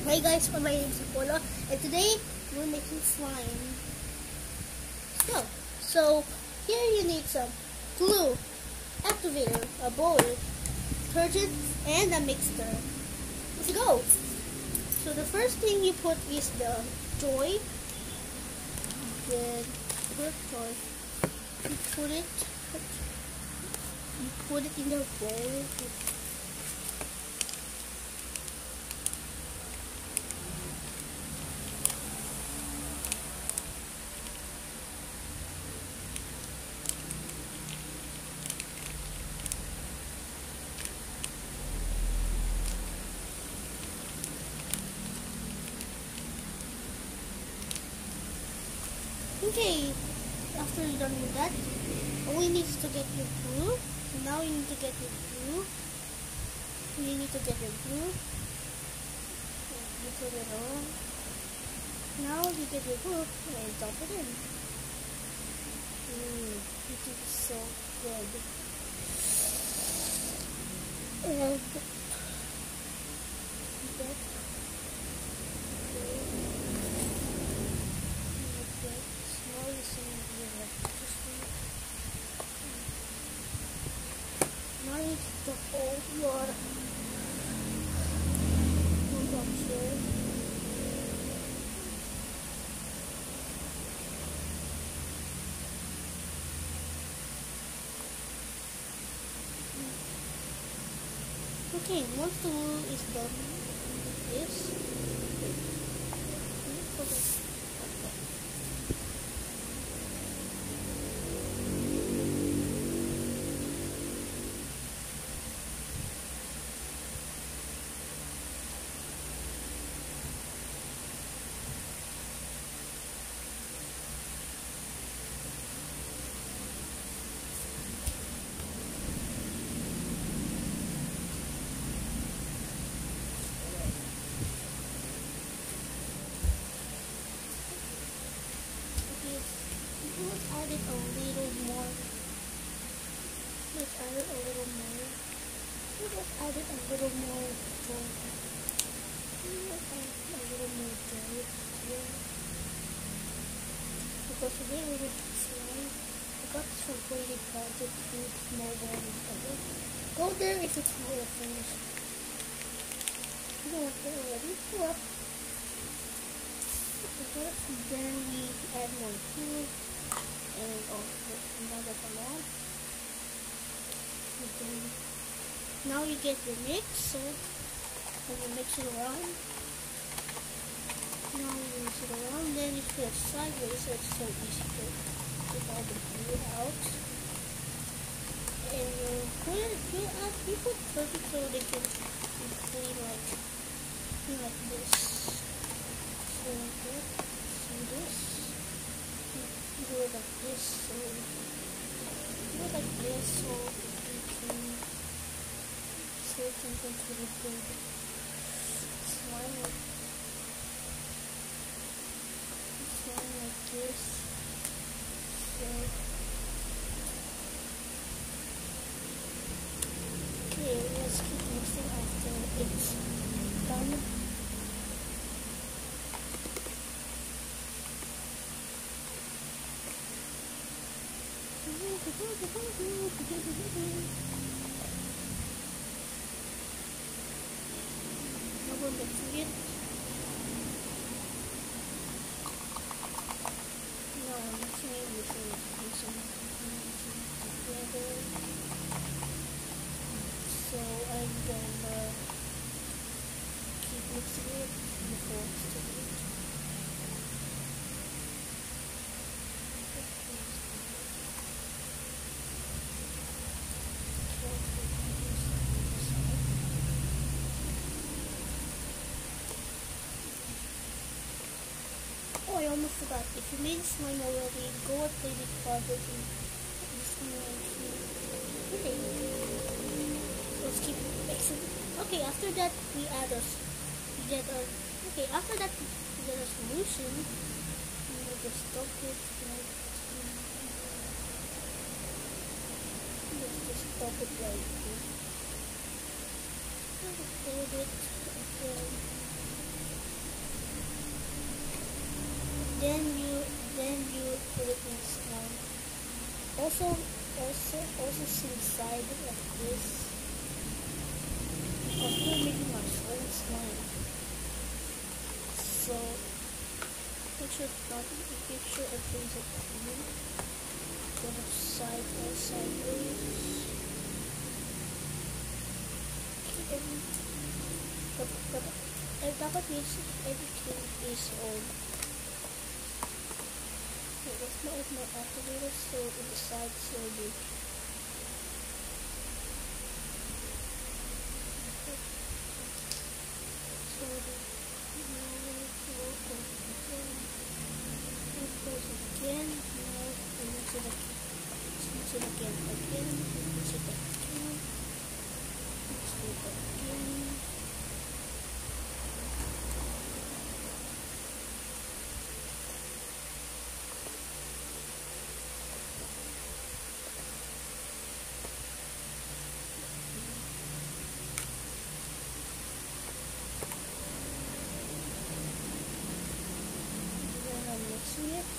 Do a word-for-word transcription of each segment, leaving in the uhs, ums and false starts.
Hey guys, my name is Apollo, and today we're making slime. So, so here you need some glue, activator, a bowl, detergent, and a mixer. Let's go. So the first thing you put is the joy. Then put joy. You put it. You put it in the bowl. Okay, after you're done with that, all you need is to get your glue. So now you need to get your glue. You need to get your glue. You put it on. Now you get your glue and dump it in. Mmm, this is so good. And that. Now you need to hold your conductor. Okay, once the glue is done, this. Okay. Let's add it a little more. Let's add it a little more. Let's add it a little more joy. Let's add a little more joy here. Because today we did slime. I got this from Creative Project Food Small One. Go there if it's not finished. You don't want it already. Go up. Then we add more food. And also another one. Okay. Now you get your mix, so and you mix it around. Now you mix it around, then you put it sideways, so it's so easy to get all the glue out. And you put it, you add, you put perfect so they can be clean like, clean like this. So like that. So this. Do it like this, so do it like this, so you can, so you can get really good slime like, slime like this. So okay, let's keep mixing after it's done. Now we're mixing it. Now I'm mixing it, mixing it, mixing it, mixing it together. So I'm gonna keep mixing it before it's too late. Oh, I almost forgot. If you made slime already, go and play with project and okay. So let's keep mixing. Okay, after that we add a we get a okay, after that we get a solution. We just dump it like let's just dump it right here. Hold it again. then you then you put it in slime. Also, also, also some side like this. Because we're making our own slime. So make sure not make sure everything's clean. Go to side or sideways. Okay, every, but, but, uh, dapat means everything is on. Okay, let's make my activator so it decides so big. So the again, now we need to the use it again, again, use it again, use it again. Then I'm mixing it.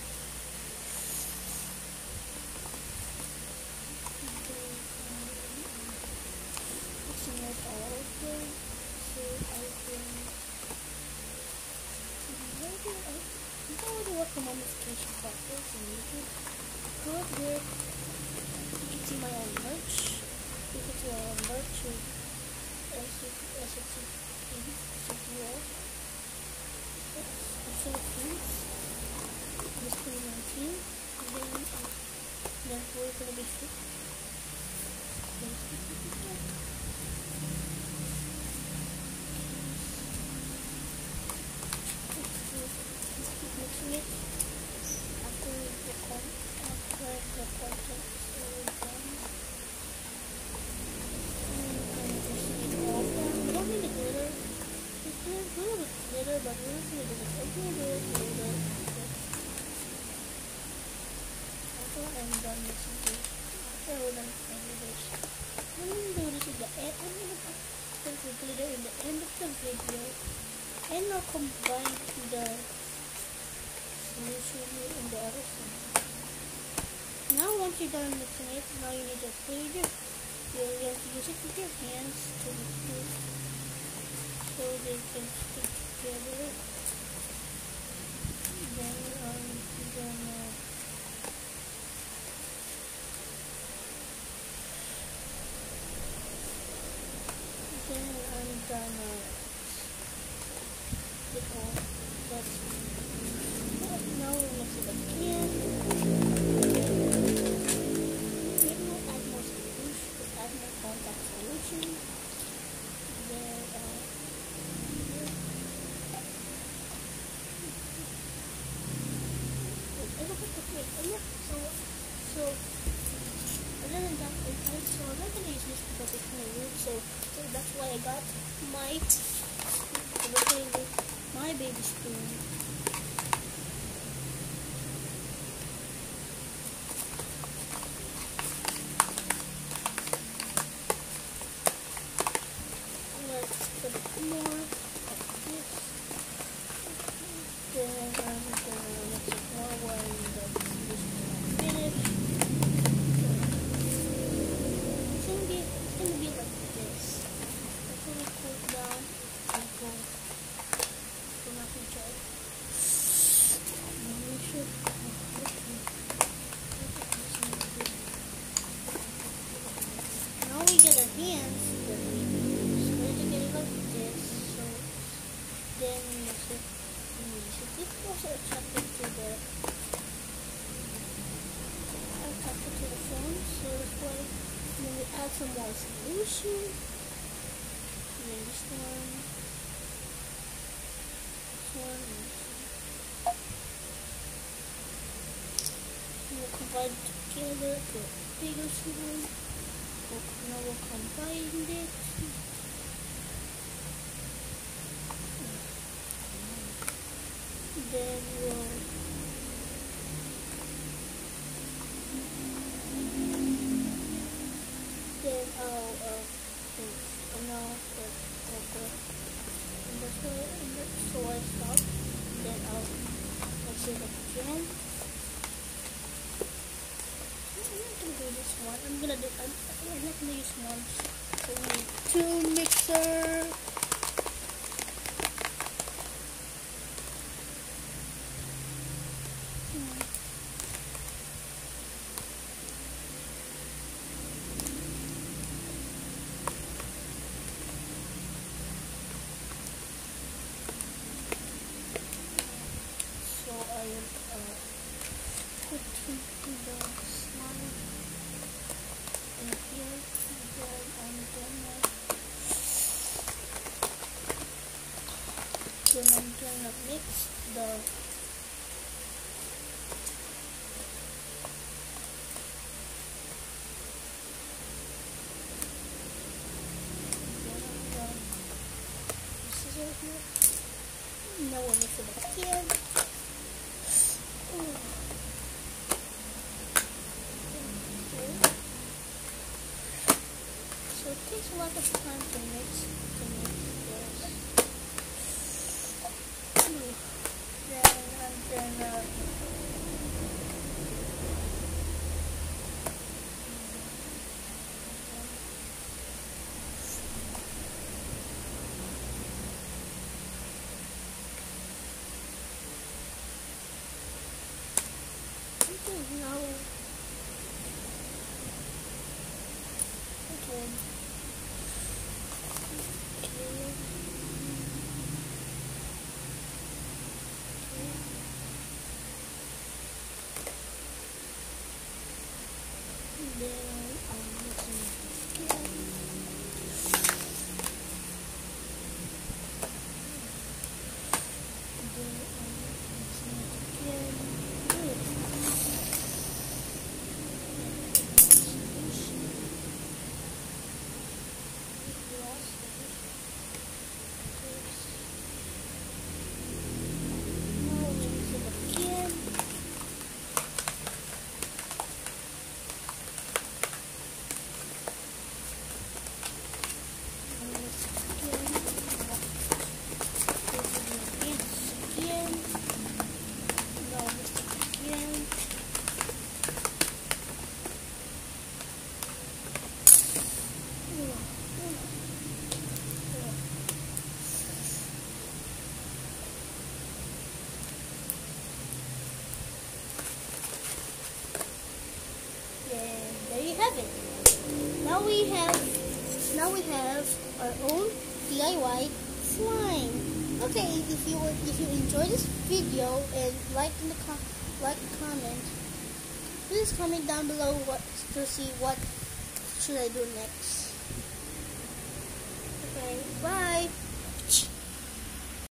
The modification process and YouTube. Go up here, you can see my own merch. You can see my own merch with S X C P O. The Philippines. This twenty nineteen. And then, uh, then we're gonna be fit. Mixing it after the con after the content is all done. And just get all done. We don't need the glitter. It's a little bit glitter, but we're not gonna do it. I'm gonna do it later. After I'm done mixing this, after we're done mixing this, I'm gonna do this in the end. I'm gonna put the glitter in the end of the video, and I'll combine the solution in the other side. Now once you're done mixing it, now you need to put it. You'll have to use it with your hands to mix it so they can stick together. Then I'm gonna then I'm gonna get all that's now we'll mix it again. Then we'll add more solution, we'll add more contact solution. Then, uh, so, so, other than that, okay, so I'm not going to use this because it's kind of weird, so, so that's why I got my, my baby spoon. More of this. Then I'm gonna mix it more while the solution is finished. It's gonna be it's gonna be like this. It's gonna cool down and go so not to dry. We should now we get our hands, then we use to get it like this, so then we should use it. This is also attracted to the attracted to the phone, so that's why when we add some more solution, then this one, this one, and this one. We'll combine it together to a bigger one. Now we'll combine it. Then we'll then I'll uh and now I'll go and that's why so I stop. Then I'll I'll mix it again. I'm not gonna do this one. I'm gonna do. I'm, I'm not gonna use one. So we need two mixer. Hmm. So I will uh, put the slime in here. Then I'm gonna then I'm gonna mix the then I'm gonna use scissors here. Now we'll mix it again. Ooh. So it takes a lot of time to mix to mix this. Ooh. Then I'm gonna I don't know. Okay. Then I'm mixing it again. Then I'm mixing it again. Now we mix it again. There you have it. Now we have now we have our own D I Y slime. Okay, if you if you enjoyed this video and like in the com like comment, please comment down below what to see what should I do next. Okay, bye.